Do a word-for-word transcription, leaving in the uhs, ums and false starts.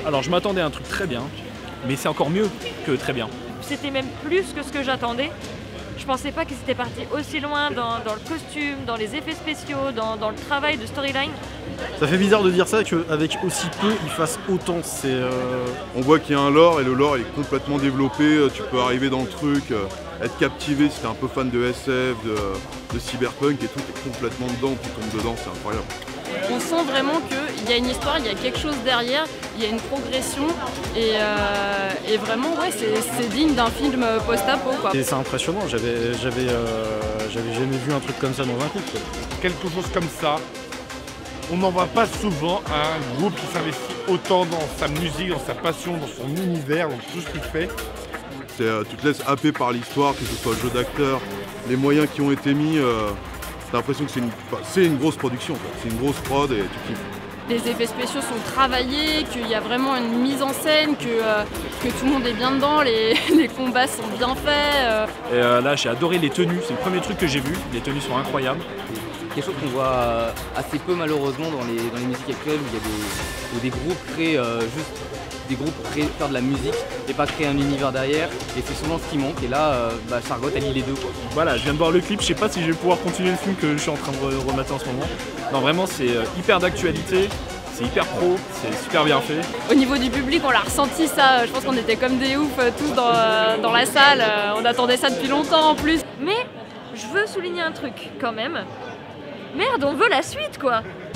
Alors je m'attendais à un truc très bien, mais c'est encore mieux que très bien. C'était même plus que ce que j'attendais. Je pensais pas qu'ils étaient partis aussi loin dans, dans le costume, dans les effets spéciaux, dans, dans le travail de storyline. Ça fait bizarre de dire ça qu'avec aussi peu, ils fassent autant. C'est, euh... On voit qu'il y a un lore et le lore il est complètement développé. Tu peux arriver dans le truc, être captivé si t'es un peu fan de S F, de, de cyberpunk et tout, t'es complètement dedans, tu tombes dedans, c'est incroyable. On sent vraiment qu'il y a une histoire, il y a quelque chose derrière, il y a une progression et, euh, et vraiment ouais, c'est digne d'un film post-apo. C'est impressionnant, j'avais j'avais euh, j'avais jamais vu un truc comme ça dans un clip. Quelque chose comme ça, on n'en voit pas souvent un groupe qui s'investit autant dans sa musique, dans sa passion, dans son univers, dans tout ce qu'il fait. Euh, tu te laisses happer par l'histoire, que ce soit le jeu d'acteur, les moyens qui ont été mis. Euh... T'as l'impression que c'est une, c'est une grosse production, c'est une grosse prod et tu kiffes. Les effets spéciaux sont travaillés, qu'il y a vraiment une mise en scène, que, euh, que tout le monde est bien dedans, les, les combats sont bien faits. Euh. Et euh, là j'ai adoré les tenues, c'est le premier truc que j'ai vu, les tenues sont incroyables. Quelque chose qu'on voit assez peu malheureusement dans les, dans les musiques actuelles où il y a des, où des groupes créent euh, juste des groupes pour créer, faire de la musique et pas créer un univers derrière, et c'est souvent ce qui manque, et là euh, bah, Chargotte elle lit les deux quoi. Voilà, je viens de voir le clip, je sais pas si je vais pouvoir continuer le film que je suis en train de remater en ce moment. Non vraiment c'est hyper d'actualité, c'est hyper pro, c'est super bien fait. Au niveau du public on l'a ressenti ça, je pense qu'on était comme des oufs tous dans, dans la salle, on attendait ça depuis longtemps en plus. Mais je veux souligner un truc quand même, merde on veut la suite quoi.